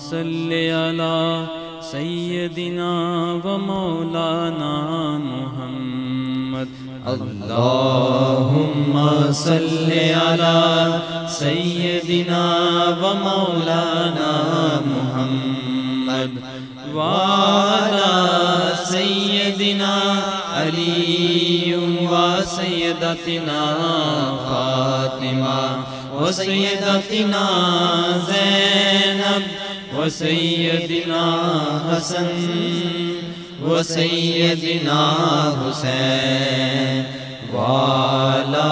صل علی سیدنا و مولانا محمد اللہم صل علی سیدنا و مولانا محمد وعلی سیدنا علی و سیدتنا فاطمہ و سیدتنا زینب و سیدنا حسن و سیدنا حسین وعلی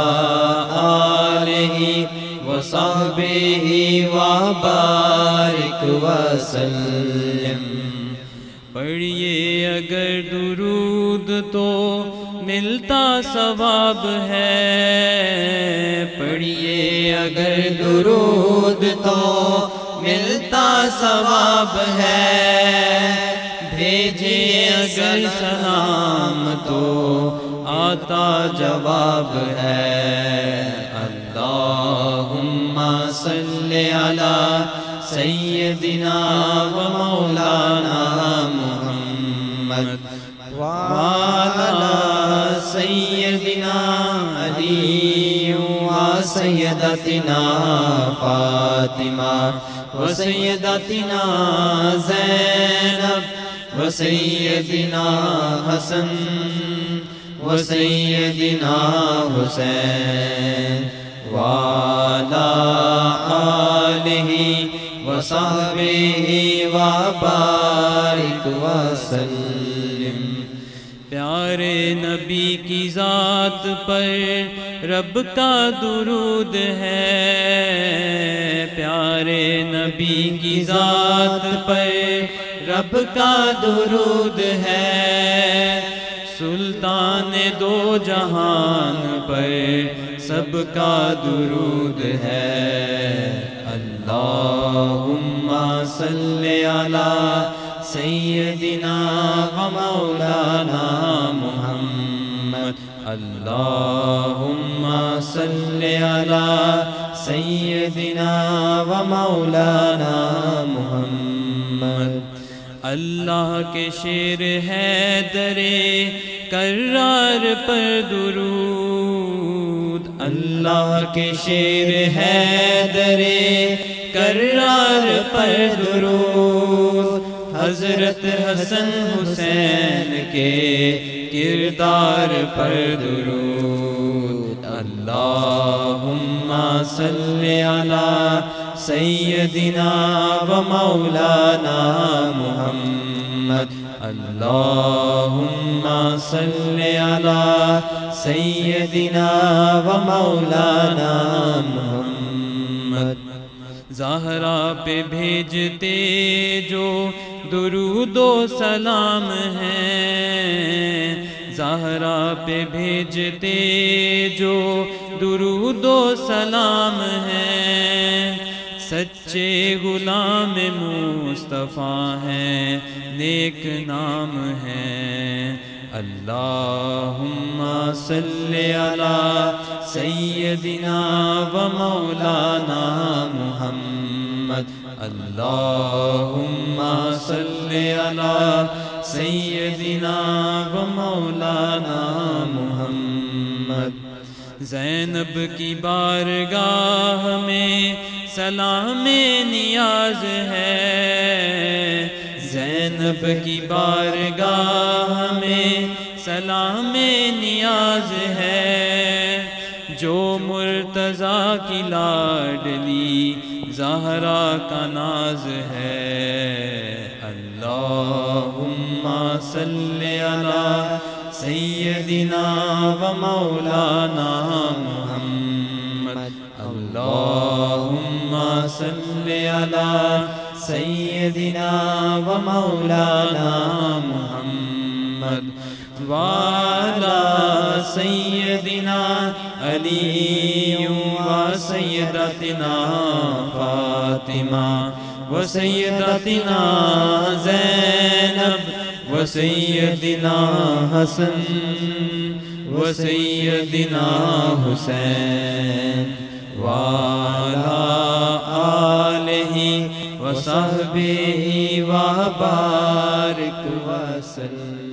آلہ و صحبہ و بارک وسلم۔ پڑھیے اگر درود تو ملتا ثواب ہے، پڑھیے اگر درود تو ملتا ثواب ہے، بھیجے اگر سلام تو آتا جواب ہے۔ اللہم صل علی سیدنا و مولانا محمد وعلی سیدنا علی و سیدتنا فاطمہ و سیدتنا زینب و سیدنا حسن و سیدنا حسین وعلی آلہ و صحبہ و بارک وسلم۔ پیارے نبی کی ذات پر رب کا درود ہے، پیارے نبی کی ذات پر رب کا درود ہے، سلطان دو جہان پر سب کا درود ہے۔ اللہم صل علی سیدنا و مولانا محمد اللہم صل علی سیدنا و مولانا محمد۔ اللہ کے شیر حیدر کرار پر درود، اللہ کے شیر حیدر کرار پر درود، حضرت حسن حسین کے کردار پر درود۔ اللہم صل علی سیدنا و مولانا محمد اللہم صل علی سیدنا و مولانا محمد۔ زہرا پہ بھیجتے جو درود و سلام ہے، زہرا پہ بھیجتے جو درود و سلام ہے، سچے غلام مصطفیٰ ہیں، نیک نام ہے۔ اللہم صل علی سیدنا و مولانا محمد اللہم صل علی سیدنا و مولانا محمد۔ زینب کی بارگاہ میں سلام نیاز ہے، زینب کی بارگاہ میں سلام نیاز ہے، جو مرتضیٰ کی لاڈلی زہرا کا ناز ہے۔ اللہم صل علی سیدنا و مولانا محمد اللہم صل علی سیدنا و مولانا محمد وعلی سیدنا علی و سیدتنا فاطمہ و سیدتنا زینب و سیدنا حسن و سیدنا حسین وعلی آلہ وصحبه وبارك وسلم.